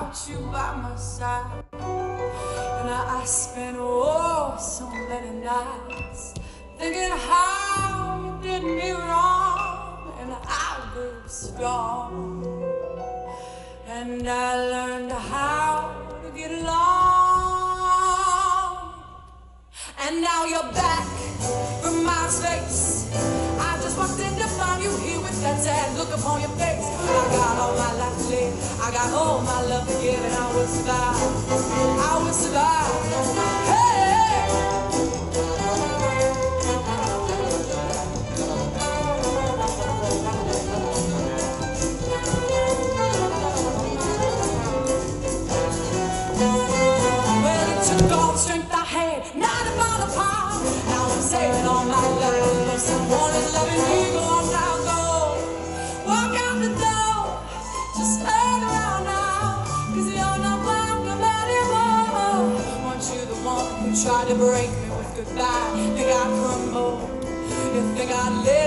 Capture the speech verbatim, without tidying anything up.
without you by my side. And I, I spent oh so many nights thinking how you did me wrong, and I grew strong, and I learned how to get along. And now you're back from my space. I just walked in to find you here with that sad look upon your face. I got all my life to live, I got all my love to give, and I will survive, I will survive. Hey! Well, it took all the strength I had, not about a pound. Now I'm saving all my life. If someone is loving me, go on now, go. Walk out the door, just stand around now, 'cause you're not welcome anymore. Weren't you the one who tried to break me with goodbye? Think I'd crumble? You think I'd live?